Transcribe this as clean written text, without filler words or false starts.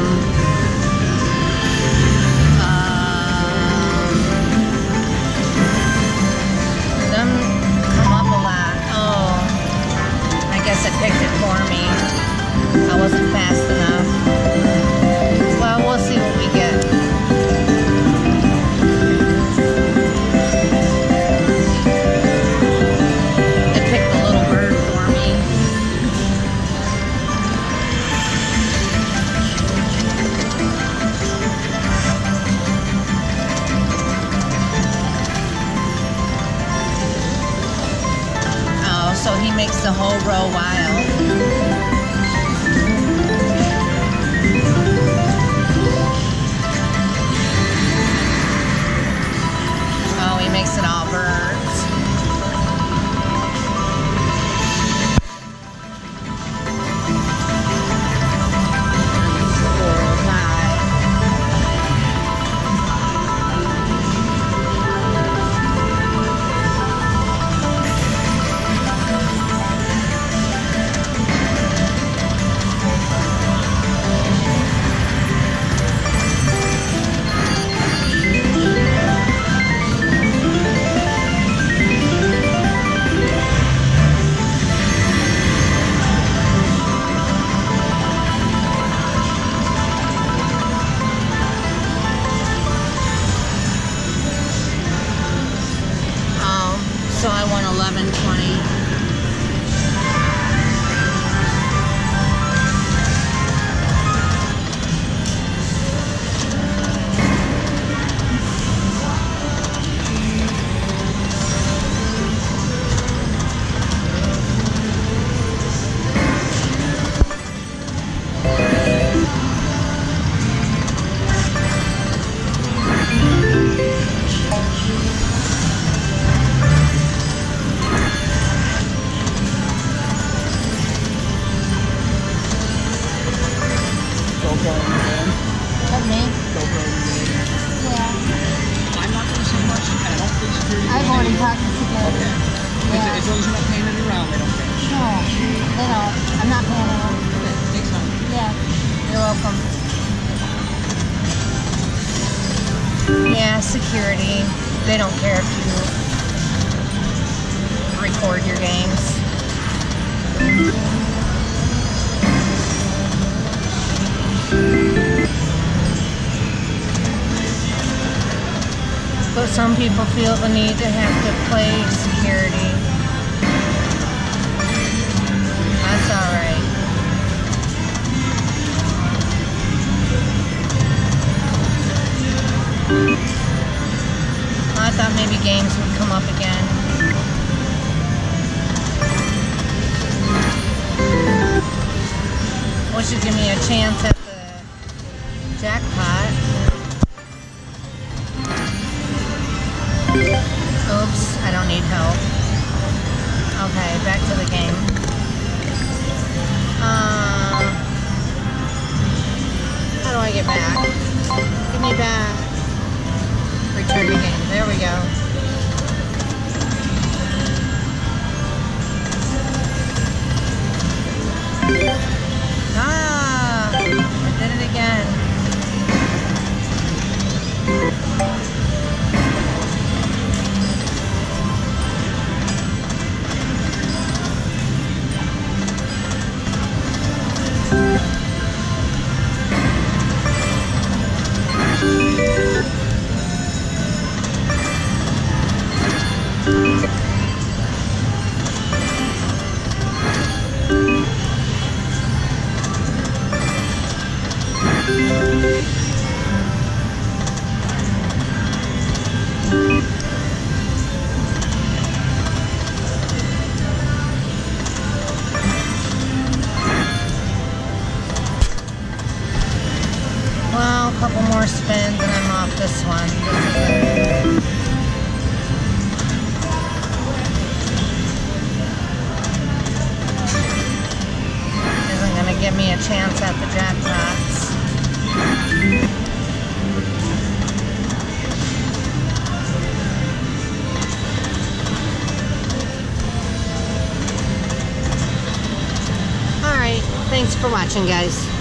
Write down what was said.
Them come up a lot. Oh, I guess it picked it for me. I wasn't fast enough. Well, we'll see what we get. It picked the little bird for me. Oh, so he makes the whole row wild. Makes it all birds. Squirrels high. So I won $11.20. Me? Yeah. I'm not going to say much. I don't think security. I've already talked to security. Okay. Yeah. As long as you're not paying it around, they don't care. No, they don't. I'm not paying them. Okay, thanks, hon. Yeah. You're welcome. Yeah, security. They don't care if you record your games. But some people feel the need to have to play security. That's alright. I thought maybe games would come up again. Which would give me a chance at the jackpot. Oops, I don't need help. Okay, back to the game. How do I get back? Give me back. Return to game. There we go. I did it again. Well, a couple more spins and I'm off this one. This isn't going to give me a chance at the jackpots. Alright, thanks for watching, guys.